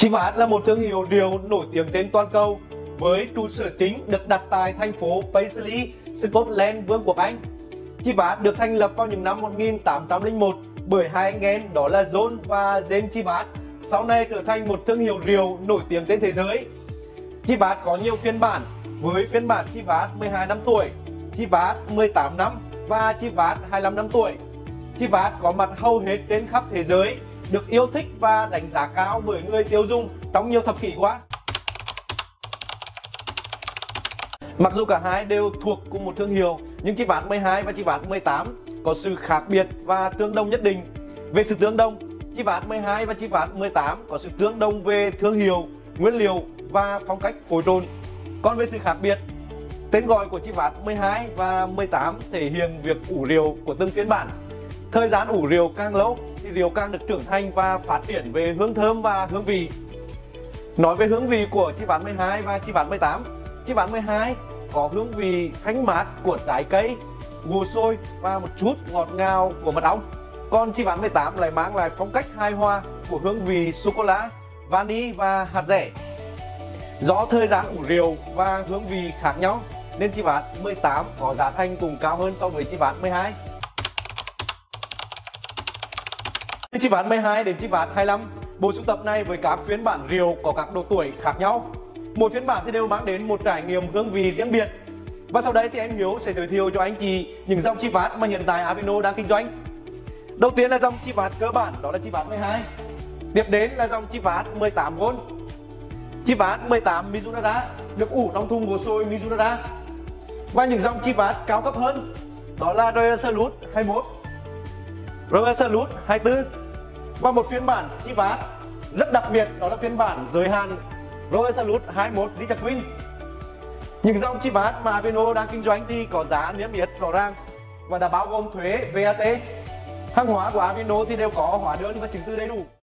Chivas là một thương hiệu rượu nổi tiếng trên toàn cầu với trụ sở chính được đặt tại thành phố Paisley, Scotland, Vương quốc Anh. Chivas được thành lập vào những năm 1801 bởi hai anh em đó là John và James Chivas, sau này trở thành một thương hiệu rượu nổi tiếng trên thế giới. Chivas có nhiều phiên bản, với phiên bản Chivas 12 năm tuổi, Chivas 18 năm và Chivas 25 năm tuổi. Chivas có mặt hầu hết trên khắp thế giới, được yêu thích và đánh giá cao bởi người tiêu dùng trong nhiều thập kỷ qua. Mặc dù cả hai đều thuộc cùng một thương hiệu, nhưng Chivas 12 và Chivas 18 có sự khác biệt và tương đồng nhất định. Về sự tương đồng, Chivas 12 và Chivas 18 có sự tương đồng về thương hiệu, nguyên liệu và phong cách phối trộn. Còn về sự khác biệt, tên gọi của Chivas 12 và 18 thể hiện việc ủ rượu của từng phiên bản. Thời gian ủ rượu càng lâu thì rượu càng được trưởng thành và phát triển về hương thơm và hương vị. Nói về hương vị của Chivas 12 và Chivas 18, Chivas 12 có hương vị thanh mát của trái cây, ngô xôi và một chút ngọt ngào của mật ong. Còn Chivas 18 lại mang lại phong cách hài hòa của hương vị sô-cô-la, vani và hạt dẻ. Do thời gian ủ rượu và hương vị khác nhau nên Chivas 18 có giá thành cũng cao hơn so với Chivas 12. Từ Chivas 12 đến Chivas 25, bộ sưu tập này với các phiên bản rượu có các độ tuổi khác nhau. Mỗi phiên bản thì đều mang đến một trải nghiệm hương vị riêng biệt. Và sau đây thì em Hiếu sẽ giới thiệu cho anh chị những dòng Chivas mà hiện tại Avino đang kinh doanh. Đầu tiên là dòng Chivas cơ bản, đó là Chivas 12. Tiếp đến là dòng Chivas 18 Gold. Chivas 18 Mizunara được ủ trong thùng gỗ sồi Mizunara. Và những dòng Chivas cao cấp hơn, đó là Royal Salute 21, Royal Salute 24 và một phiên bản Chivas rất đặc biệt, đó là phiên bản giới hạn Royal Salute 21 Richard Queen. Những dòng Chivas mà Avino đang kinh doanh thì có giá niêm yết rõ ràng và đã bao gồm thuế VAT. Hàng hóa của Avino thì đều có hóa đơn và chứng từ đầy đủ.